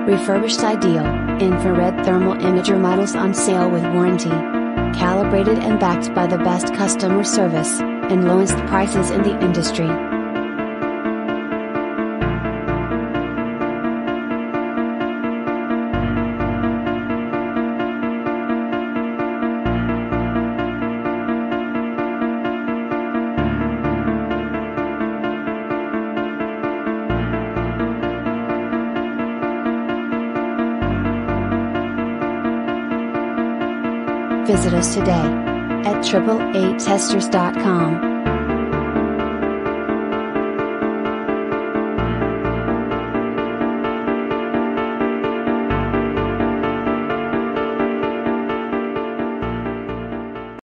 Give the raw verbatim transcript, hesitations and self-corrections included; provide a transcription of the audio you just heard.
Refurbished ideal, infrared thermal imager models on sale with warranty. Calibrated and backed by the best customer service, and lowest prices in the industry. Visit us today at triple A testers dot com.